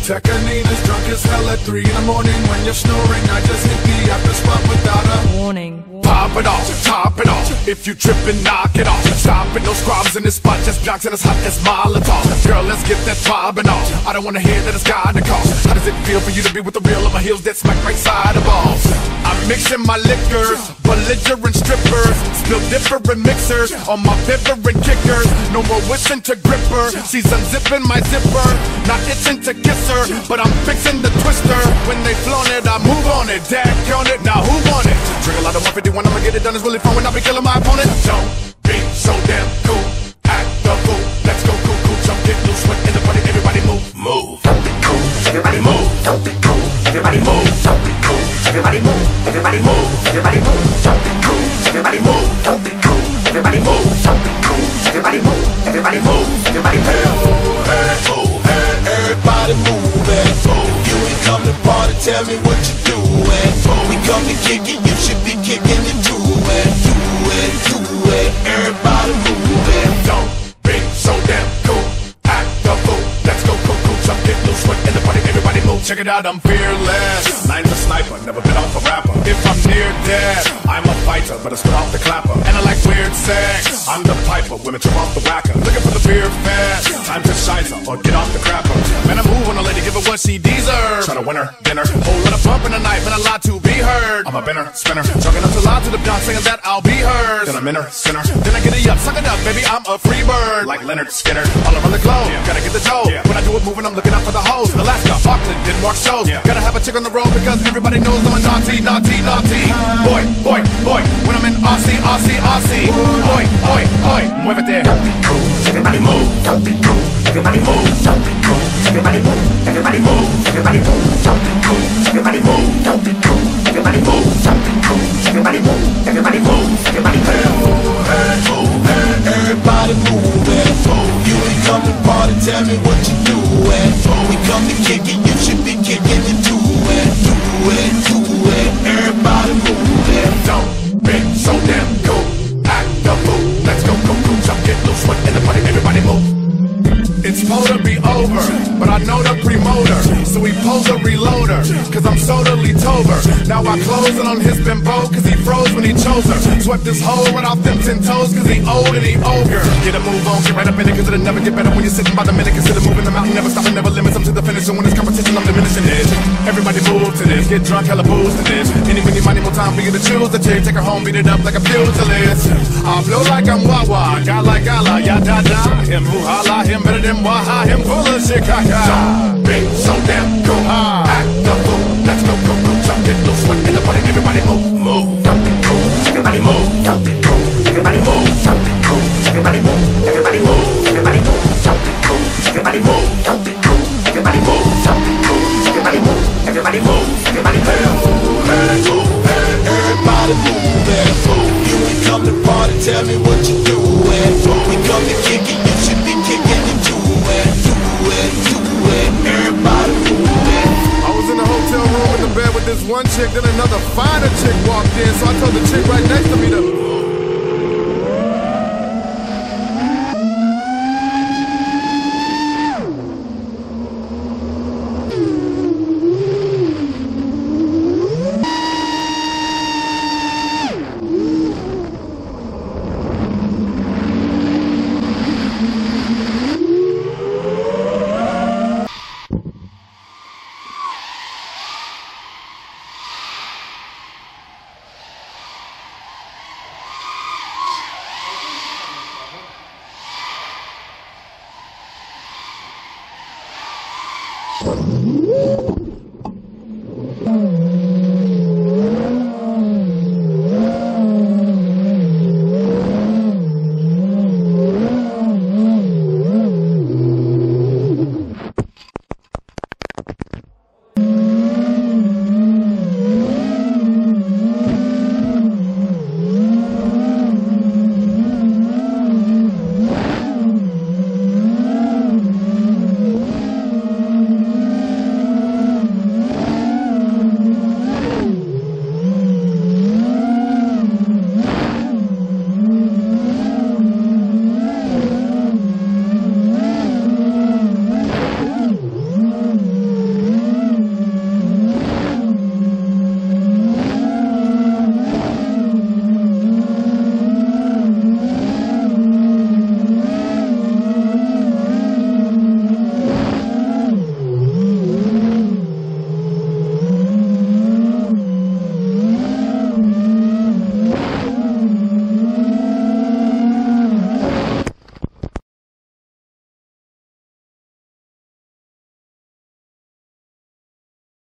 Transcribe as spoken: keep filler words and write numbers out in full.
Tekanina's drunk as hell at three in the morning. When you're snoring, I just hit the after spot without a warning. Pop it off, top it off. If you trip and knock it off. Stop it, no scrubs in this spot. Just jocks and it's hot as Molotov. Girl, let's get that bobbing off. I don't wanna hear that it's got to cost. How does it feel for you to be with the real on my heels that smack right side of balls? I'm mixing my liquors, belligerent strippers. Spill different mixers on my different kickers. No more wishing to grip her. She's unzipping my zipper. Not itching to kiss her, but I'm fixing the twister. When they flaunt it, I move on it. Dag on it, now who want it? Drink a lot of one fifty-one, I'ma get it done. It's really fun when I be killing my opponent. Don't be so damn cool. Act the fool. Let's go cool, cool. Jump, get loose, sweat in the party. Everybody move, move. Don't be cool. Everybody move. Don't be cool. Everybody move. Don't be cool. Everybody move. Everybody move. Everybody move. Don't be cool. Everybody move. Don't be cool. Everybody move. Don't be cool. Everybody move. Everybody move. Everybody move. Move, everybody move it. If you ain't come to party, tell me what you doing. We come to kick it, you should be kicking it too. And do it, do it. Everybody move it. Don't be so damn cool. Act the fool. Let's go, cool, cool. Jump, get loose, sweat in the party. Everybody move. Check it out, I'm fearless. Nine's a sniper, never been off a rapper. If I'm near death, I'm a fighter, but I stood off the clapper. And I like weird sex. I'm the piper, women trip off the whacker. Looking for the beer fest. Time to shizer or get off the crapper. Man, I move on a lady, give her what she deserves. Try to win her, dinner. Whole lot of bump in the night, man, a lot to be heard. I'm a binner, spinner. Talking up to loud to the dawn, saying that I'll be hers. Then I'm in her, sinner. Then I get it up, suck it up, baby, I'm a free bird. Like Leonard Skinner, all around the globe. Yeah. Gotta get the dough. Yeah. When I do it moving, I'm looking out for the hoes. Alaska, Auckland, Denmark shows. Yeah. Gotta have a chick on the road because everybody knows I'm a naughty, naughty, naughty. Boy, boy, boy, when I'm in Aussie, Aussie, Aussie. Boy, boy, boy, muévete. Don't be cool. Everybody move. Don't be cool. Everybody move. Don't be cool. Everybody move. Everybody move. Everybody move. Don't be cool. Everybody move. Don't be cool. Everybody move. Don't be cool. Everybody move. Everybody move. Everybody move. Everybody move it. You ain't come to party, tell me what you doing. We come to kick it, you should be kicking it too. And do it, do it. Everybody move it. Don't be so damn cool. Act the fool. Let's go, go, cool. Jump, get loose, sweat in the party. Everybody move. It's supposed to be over, but I know the promoter, so he pulls a reloader, cause I'm totally tober. Now I close it on his bimbo, cause he froze when he chose her. Swept this hole without them ten toes, cause he old and he ogre. Get a move on, get right up in it, cause it'll never get better when you're sitting by the minute. Consider moving the mountain, never stopping, never limits. I'm to the finish, and when it's competition, I'm diminishing it. Everybody move to this, get drunk, hella booze to this. Any, many, money, more time for you to choose the chick. Take her home, beat it up like a pugilist. I blow like I'm Wawa, got like Allah, ya da da. Him who holla, him better than Waha, him full of shit, kaka. Don't be so damn cool. Ah. Act the fool. Let's go, go, go. Jump, get loose, sweat in the party. Everybody move, move. Don't be cool. Everybody move. Don't be cool. Everybody move. Don't be cool. Everybody move. Everybody move. Everybody move. Don't be cool. Everybody move. Don't be cool. Everybody move. Don't be cool. Everybody move. Everybody move. Everybody move. Everybody move and move. You ain't come to party, tell me what you doing. We come to kick it, you should be kicking it too. And do it, do it. Everybody move it. I was in the hotel room in the bed with this one chick, then another finer chick walked in, so I told the chick right next to me to Woo!